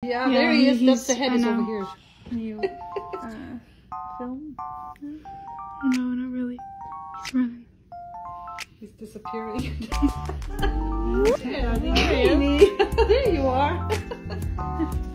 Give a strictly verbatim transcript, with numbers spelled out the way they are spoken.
Yeah, Yeah, there he is. he's- That's the head I is know. over here. You, uh, Film. no, not really. He's running. He's disappearing. Yeah, there he is. There you are.